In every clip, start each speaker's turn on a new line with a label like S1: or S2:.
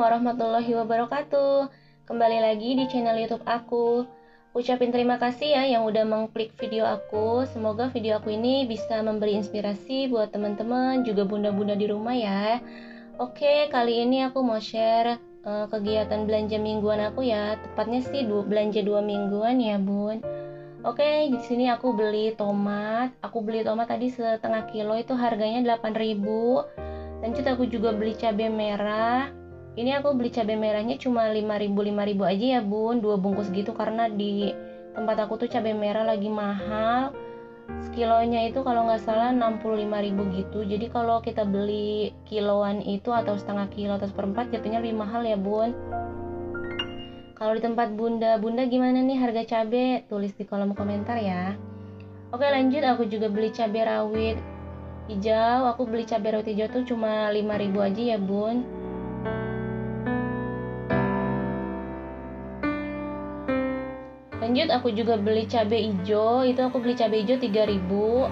S1: warahmatullahi wabarakatuh. Kembali lagi di channel YouTube aku. Ucapin terima kasih ya yang udah mengklik video aku. Semoga video aku ini bisa memberi inspirasi buat teman-teman, juga bunda-bunda di rumah ya. Oke, kali ini aku mau share kegiatan belanja mingguan aku ya. Tepatnya sih belanja 2 mingguan ya, Bun. Oke, di sini aku beli tomat. Aku beli tomat tadi setengah kilo, itu harganya 8.000. Lanjut aku juga beli cabai merah. Ini aku beli cabai merahnya cuma 5.000 aja ya, Bun. 2 bungkus gitu karena di tempat aku tuh cabai merah lagi mahal. Sekilonya itu kalau nggak salah 65.000 gitu. Jadi kalau kita beli kiloan itu atau setengah kilo atau seperempat jatuhnya lebih mahal ya, Bun. Kalau di tempat bunda gimana nih harga cabai? Tulis di kolom komentar ya. Oke, lanjut aku juga beli cabai rawit hijau. Aku beli cabai rawit hijau tuh cuma 5.000 aja ya, Bun. Lanjut aku juga beli cabai hijau. Itu aku beli cabai hijau 3.000.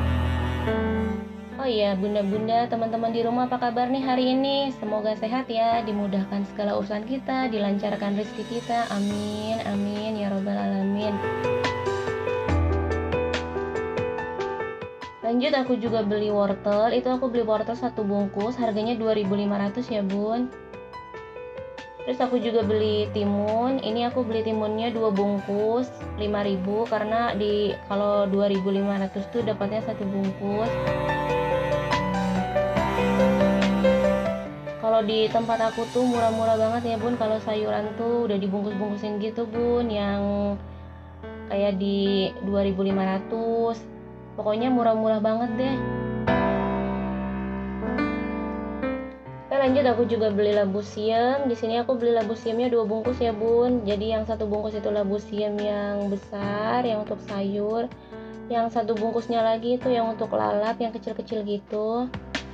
S1: Oh iya, bunda-bunda, teman-teman di rumah apa kabar nih hari ini? Semoga sehat ya, dimudahkan segala urusan kita, dilancarkan rezeki kita. Amin, amin ya robbal alamin. Lanjut aku juga beli wortel. Itu aku beli wortel 1 bungkus, harganya 2.500 ya, Bun. Terus aku juga beli timun. Ini aku beli timunnya 2 bungkus 5.000 karena kalau 2.500 tuh dapatnya 1 bungkus. Kalau di tempat aku tuh murah-murah banget ya, Bun. Kalau sayuran tuh udah dibungkus-bungkusin gitu, Bun, yang kayak di 2.500. Pokoknya murah-murah banget deh. Lanjut aku juga beli labu siam. Di sini aku beli labu siamnya 2 bungkus ya, Bun. Jadi yang 1 bungkus itu labu siam yang besar yang untuk sayur. Yang 1 bungkusnya lagi itu yang untuk lalap yang kecil-kecil gitu.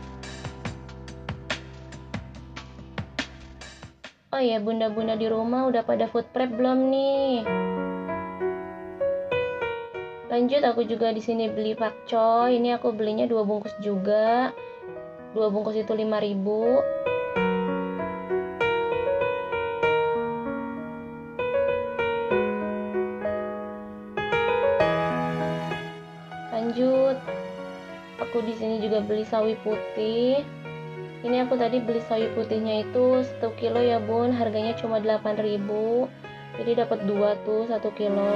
S1: Oh ya, bunda-bunda di rumah udah pada food prep belum nih? Lanjut aku juga di sini beli pakcoy. Ini aku belinya 2 bungkus juga. 2 bungkus itu 5.000. Lanjut aku di sini juga beli sawi putih. Ini aku tadi beli sawi putihnya itu 1 kilo ya, Bun. Harganya cuma 8.000. Jadi dapat 2 tuh 1 kilo.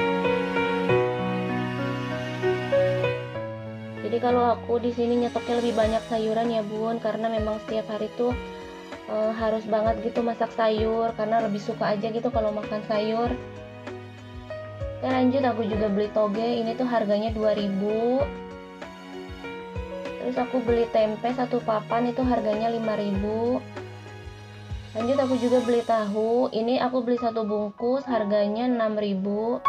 S1: Jadi kalau aku di sini nyetoknya lebih banyak sayuran ya, Bun, karena memang setiap hari tuh harus banget gitu masak sayur karena lebih suka aja gitu kalau makan sayur. Oke, lanjut aku juga beli toge. Ini tuh harganya 2.000. Terus aku beli tempe 1 papan itu harganya 5.000. Lanjut aku juga beli tahu. Ini aku beli 1 bungkus harganya 6.000.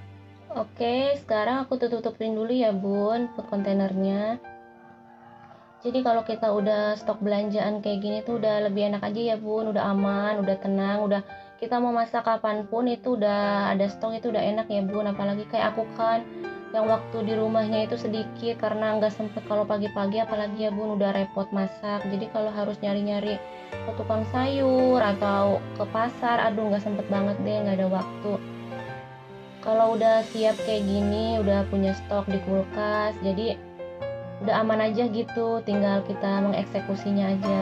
S1: Oke, sekarang aku tutupin dulu ya, Bun, food kontainernya. Jadi kalau kita udah stok belanjaan kayak gini tuh udah lebih enak aja ya bun, udah aman, udah tenang, udah kita mau masak kapanpun itu udah ada stok, itu udah enak ya bun. Apalagi kayak aku kan yang waktu di rumahnya itu sedikit karena nggak sempet kalau pagi-pagi, apalagi ya bun udah repot masak. Jadi kalau harus nyari-nyari ke tukang sayur atau ke pasar, aduh nggak sempet banget deh, nggak ada waktu. Kalau udah siap kayak gini, udah punya stok di kulkas, jadi udah aman aja gitu, tinggal kita mengeksekusinya aja.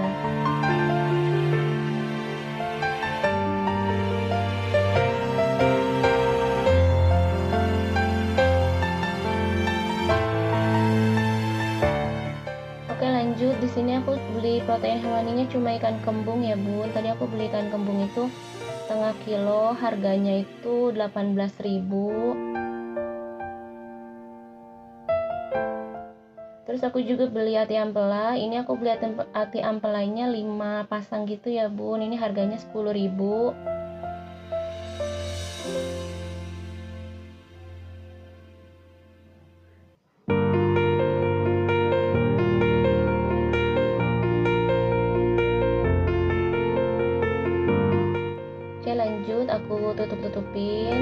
S1: Oke lanjut, di sini aku beli protein hewaninya cuma ikan kembung ya bun. Tadi aku beli ikan kembung itu setengah kilo, harganya itu 18.000. Terus aku juga beli ati ampela. Ini aku beli ati ampelanya 5 pasang gitu ya bun. Ini harganya 10.000. Oke lanjut, aku tutup-tutupin.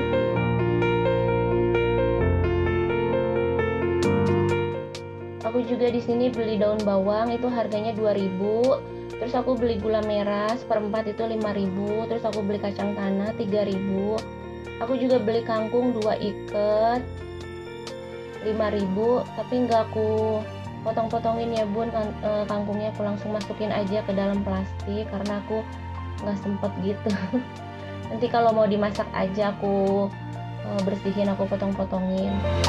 S1: Aku juga di sini beli daun bawang, itu harganya 2.000. Terus aku beli gula merah seperempat itu 5.000. Terus aku beli kacang tanah 3.000. Aku juga beli kangkung 2 ikat 5.000, tapi nggak aku potong-potongin ya bun, kangkungnya aku langsung masukin aja ke dalam plastik karena aku nggak sempet gitu. Nanti kalau mau dimasak aja aku bersihin, aku potong-potongin.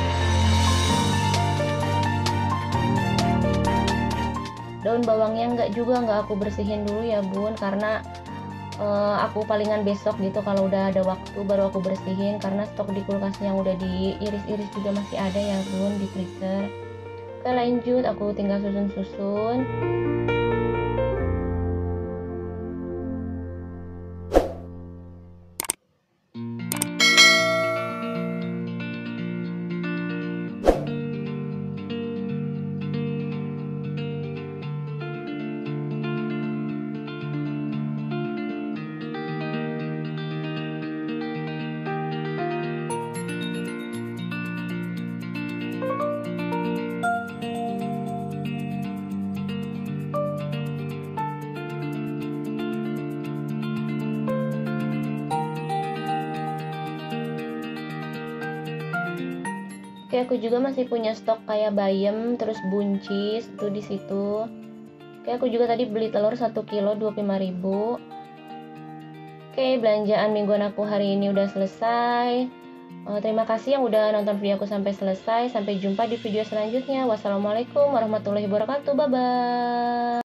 S1: Daun bawangnya nggak aku bersihin dulu ya bun, karena aku palingan besok gitu kalau udah ada waktu baru aku bersihin, karena stok di kulkas yang udah diiris-iris juga masih ada ya bun di freezer. Oke lanjut, aku tinggal susun-susun. Oke, aku juga masih punya stok kayak bayam, terus buncis tuh di situ. Oke, aku juga tadi beli telur 1 kilo 25.000. Oke, belanjaan mingguan aku hari ini udah selesai. Terima kasih yang udah nonton video aku sampai selesai. Sampai jumpa di video selanjutnya. Wassalamualaikum warahmatullahi wabarakatuh. Bye bye.